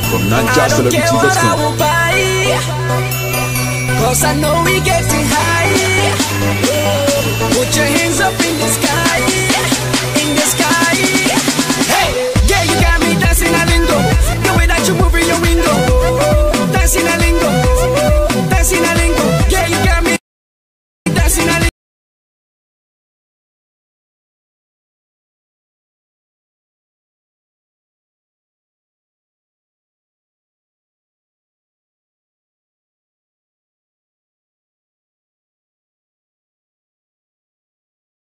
from I don't care what I NigerCelebrity.com. will buy, 'cause I know we getting high. Put your hands up in the sky.